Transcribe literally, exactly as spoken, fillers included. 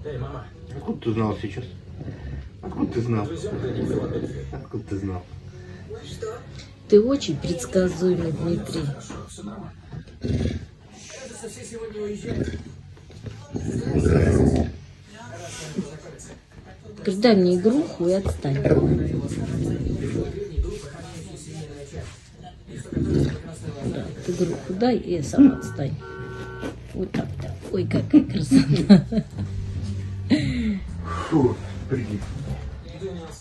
Откуда ты знал сейчас? Откуда ты знал? Откуда ты знал? Ты очень предсказуемый, Дмитрий. Дай мне игруху и отстань. Да, ты игруху дай и сам отстань. Вот так, да. Ой, какая красота. Фу, прикинь.